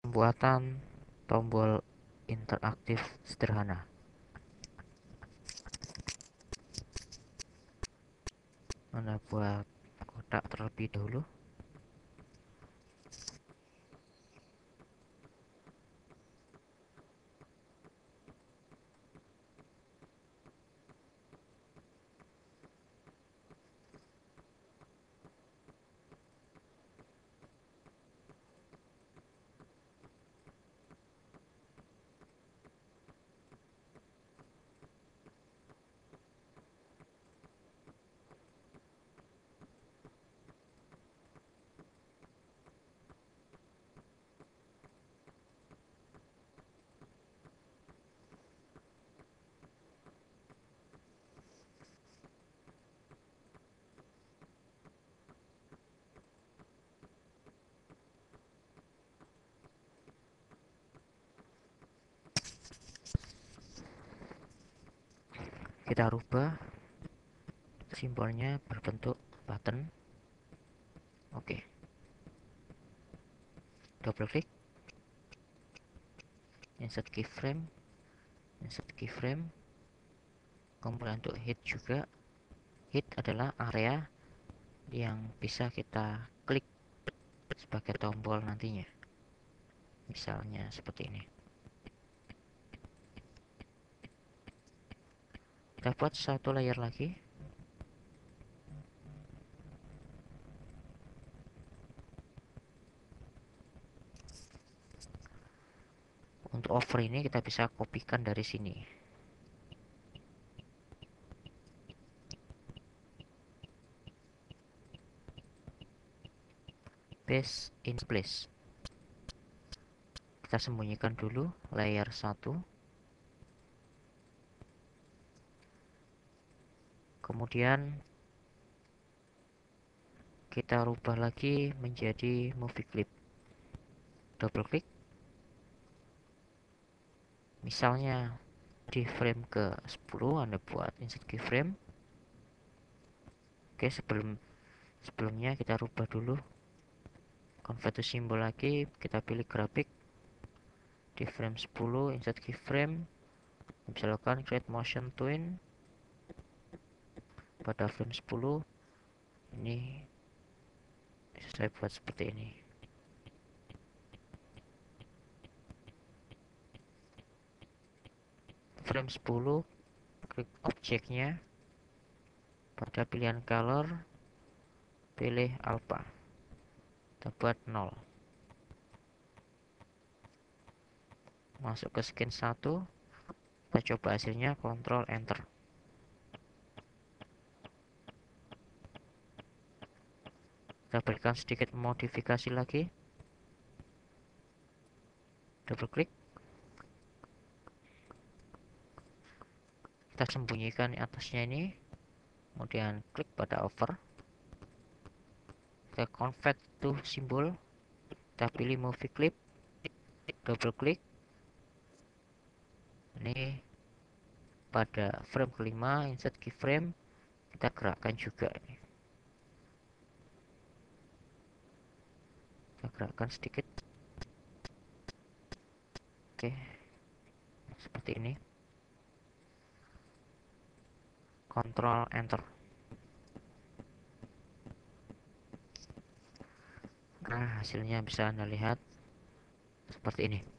pembuatan tombol interaktif sederhana. Anda buat kotak terlebih dahulu. Kita rubah simbolnya berbentuk button. Oke. Double klik. Insert keyframe. Insert keyframe. Kemudian untuk hit juga. Hit adalah area yang bisa kita klik sebagai tombol nantinya. Misalnya seperti ini. Kita buat satu layer lagi. Untuk over ini kita bisa kopikan dari sini. Paste in place. Kita sembunyikan dulu layer 1. Kemudian kita rubah lagi menjadi movie clip. Double klik. Misalnya di frame ke 10 Anda buat insert keyframe. Oke, sebelumnya kita rubah dulu convert to symbol lagi, kita pilih grafik di frame 10, insert keyframe. Bisa lakukan create motion twin pada frame 10. Ini saya buat seperti ini. Frame 10, klik objeknya, pada pilihan color pilih alpha, kita buat 0. Masuk ke scan 1, kita coba hasilnya, Ctrl Enter. Kita berikan sedikit modifikasi lagi. Double klik. Kita sembunyikan di atasnya ini. Kemudian klik pada over. Kita convert to symbol. Kita pilih movie clip. Double klik. Ini pada frame kelima, insert keyframe. Kita gerakkan juga ini. Kita gerakkan sedikit. Oke, seperti ini. Ctrl Enter. Nah, hasilnya bisa Anda lihat seperti ini.